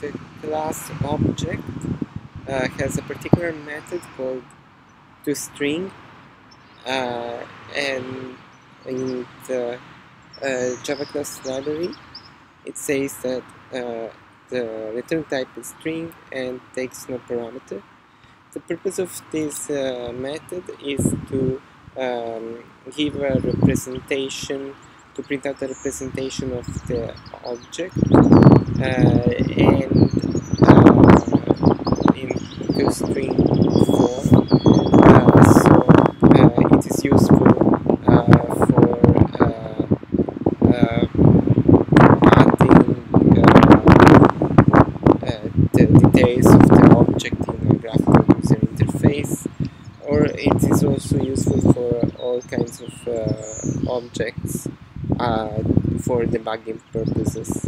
the class object has a particular method called toString, and in the Java class library it says that the return type is string and takes no parameter. The purpose of this method is to give a representation, to print out a representation of the object, and in toString form. So it is useful for adding the details of the object in a graphical user interface, or it is also useful for all kinds of objects for debugging purposes,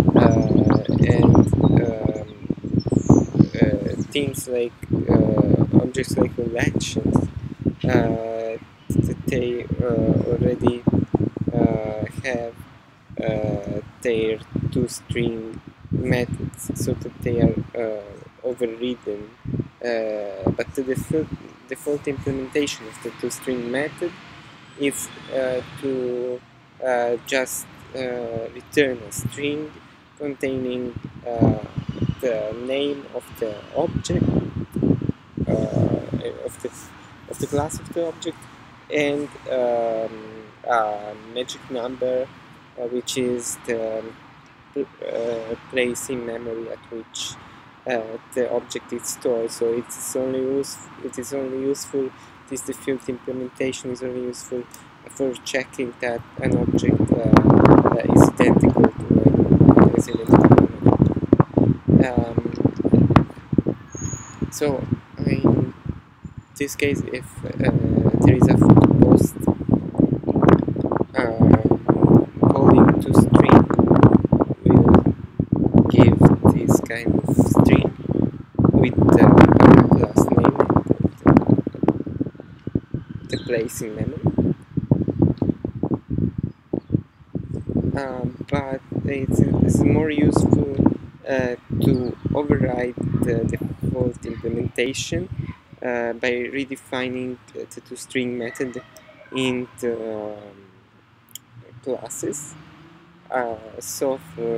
and things like objects like elections, that they already have their toString methods, so that they are overridden, but the default implementation of the toString method is to just return a string containing the name of the object, of the class of the object, and a magic number, which is the place in memory at which the object is stored. So it is only useful. This default implementation is only useful for checking that an object is identical to an so in this case, if there is a post calling toString, will give this kind of string with the class name and the place in memory. But it's more useful to override the default implementation by redefining the toString method in the classes. So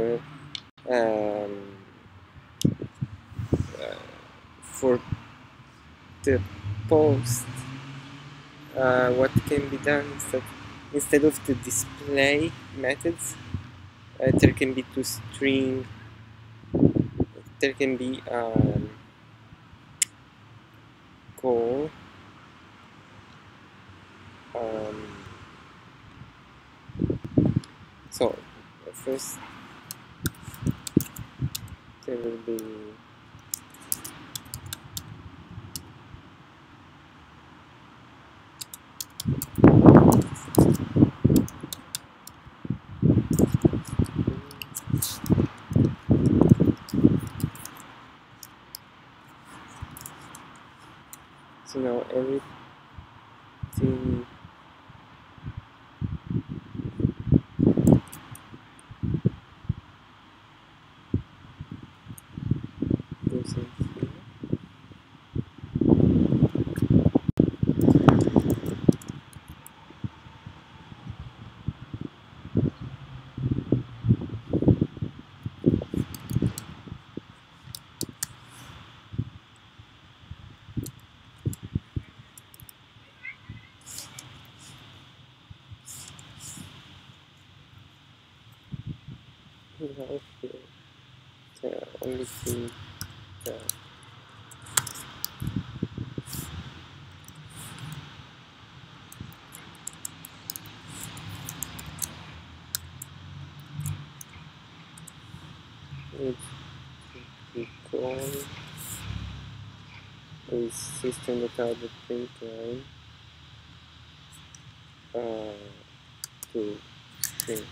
for the post, what can be done is that instead of the display methods, there can be toString. There can be call so first there will be so now everything goes in here. Now here, the only thing that needs to be called is system.out.println to string.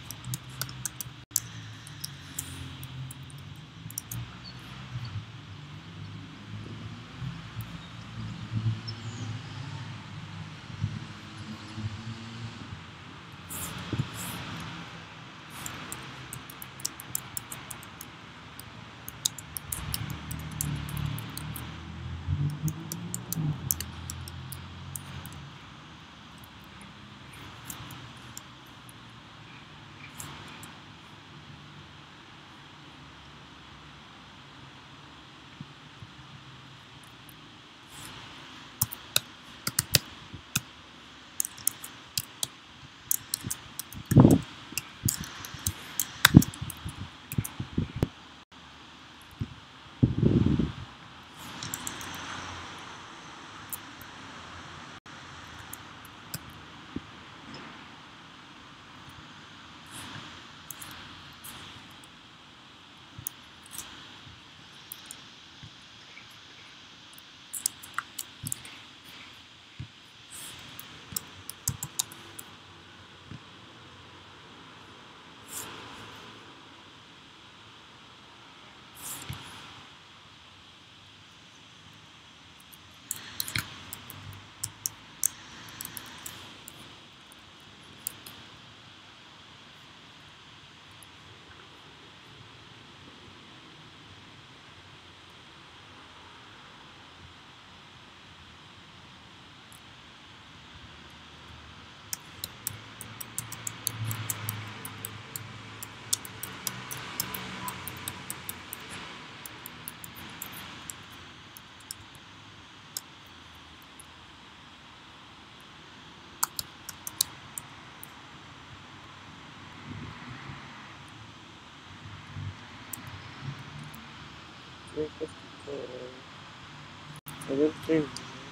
we have to go. I don't remember.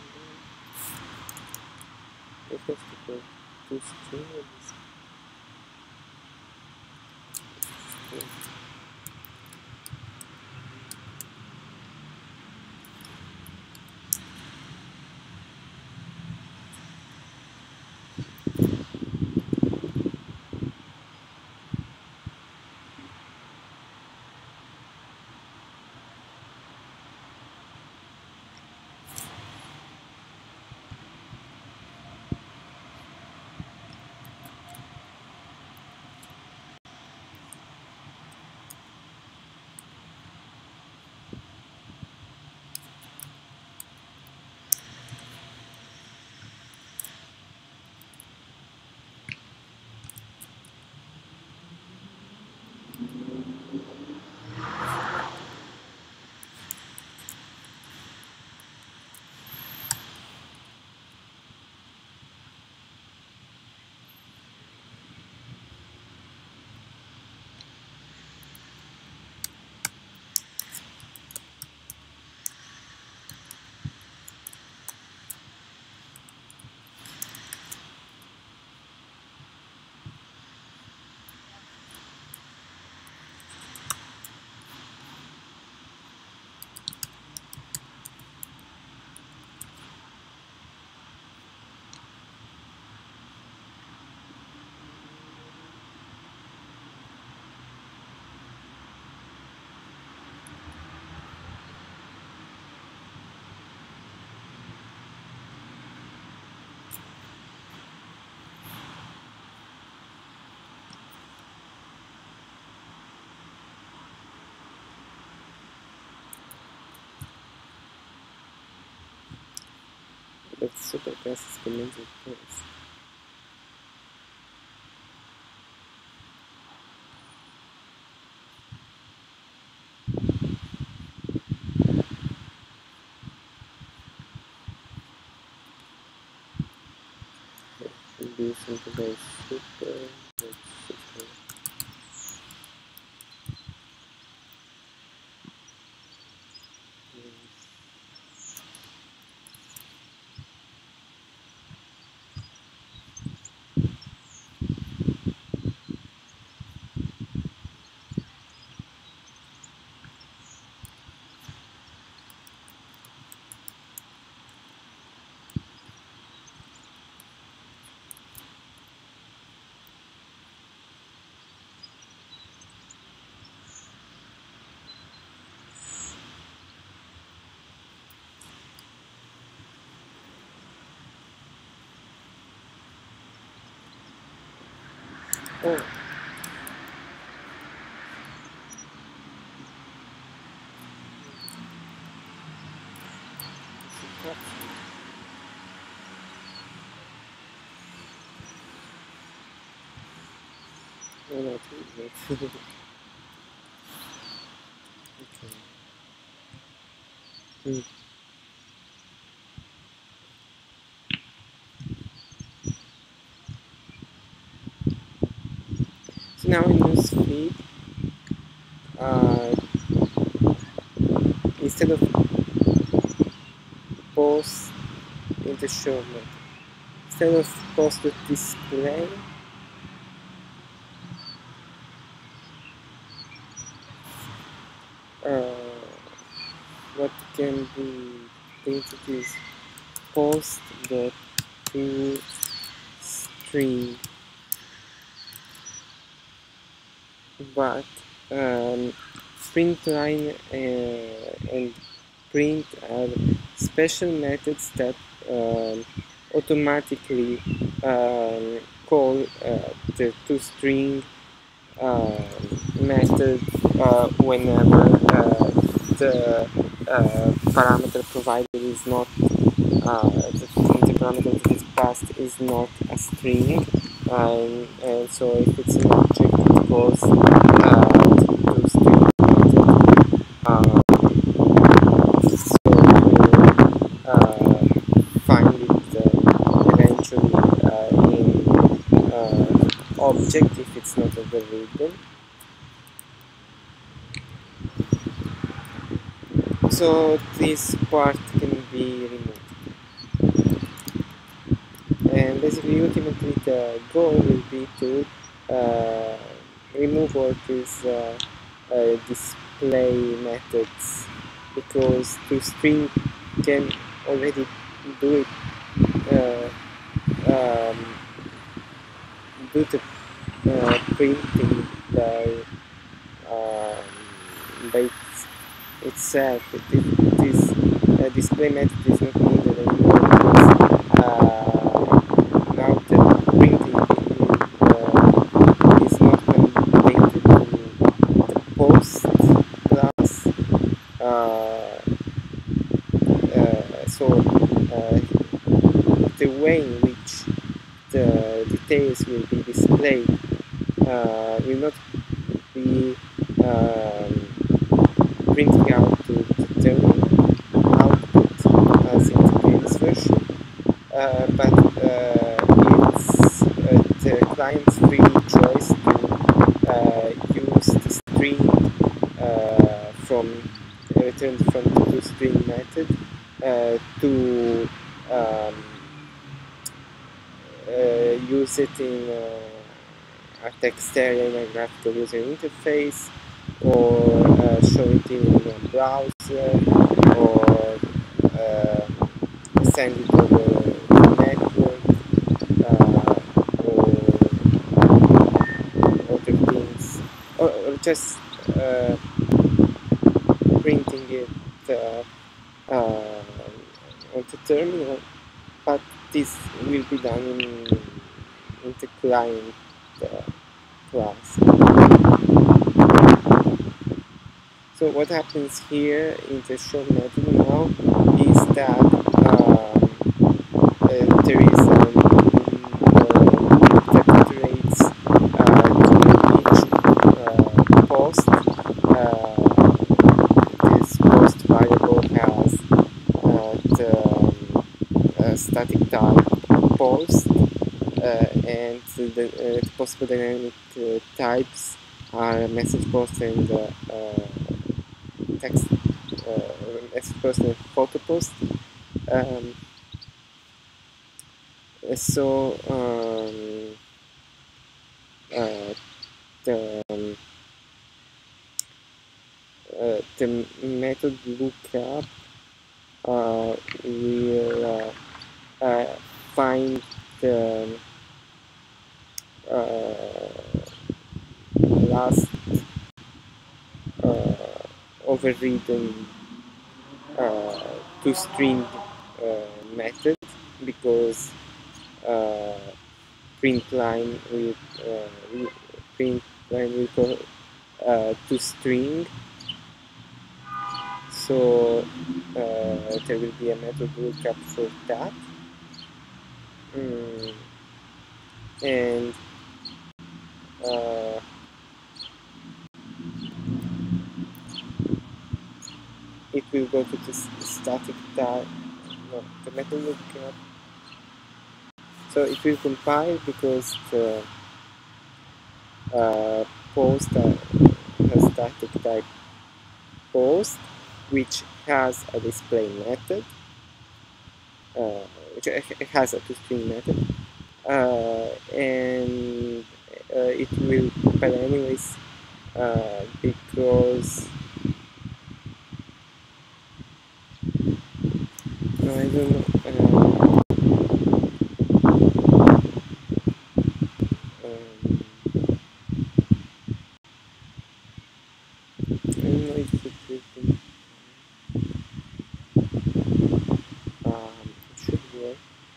We have to go to string or this string. But super class is commented first. Should be something very super. Super. Oh, super. No, not really. Okay. Mm. So now in this feed, uh, instead of post in the show mode, instead of post the display, what can be printed is post the to string, but print line and print are special methods that automatically call the toString method whenever the parameter provided is not the parameter that is passed is not a string, and so if it's an object it goes to string method. So you find it eventually in object if it's not a variable. so this part can be removed, and basically ultimately the goal will be to uh, remove all these display methods, because toString can already do it, uh, um, do the printing um, by itself. This display method is not needed anymore, because now the printing is not related to the post class. Uh, so the way in which the details will be displayed will not be printing out to the terminal output as in the previous version, but it's the client's free choice to use the string from returned from the toString method to use it in a text area in a graphical user interface, or show it in a browser, or send it over the network, or other things, or just printing it on the terminal. But this will be done in the client class. So what happens here in the show method now is that there is a loop that iterates to each post. This post variable has the static type post, and the possible dynamic types are message post and text message post and photo post. So the the method lookup will find the last overridden toString method, because print line with print line will go toString. So there will be a method lookup for that, and it will go to the static type, no, the method lookup. So it will compile, because the post has static type post, which has a display method, which has a toString method, and it will compile anyways, because I don't know. I don't know if it will it should work.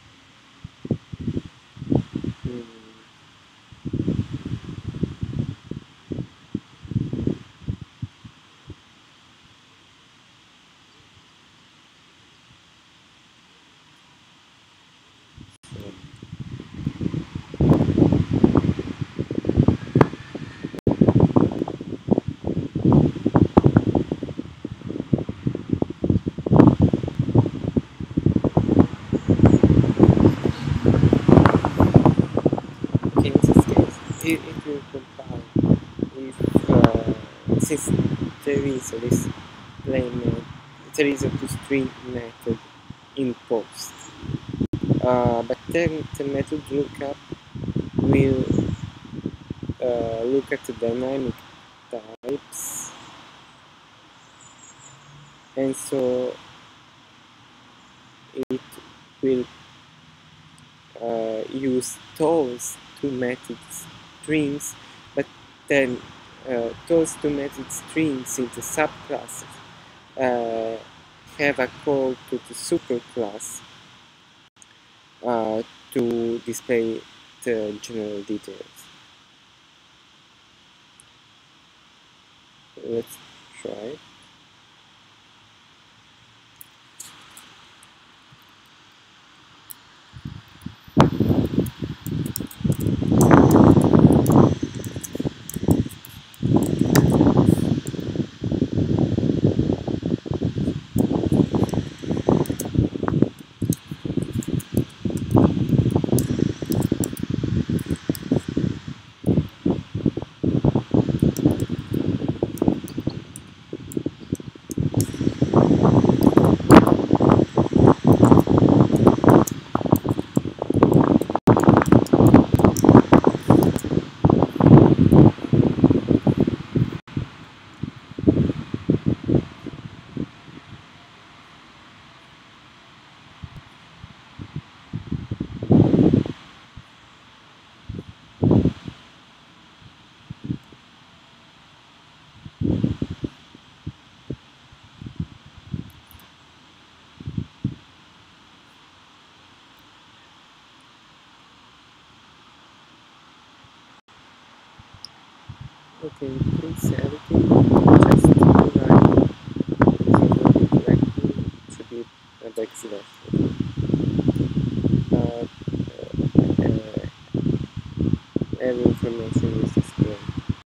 Okay, in this case, it will compile if since there is a display there is a toString method in post. But then the method lookup will look at the dynamic types, and so it will use those two methods strings, but then those two method strings in the subclasses have a call to the superclass to display the general details. Let's try. Okay, please everything just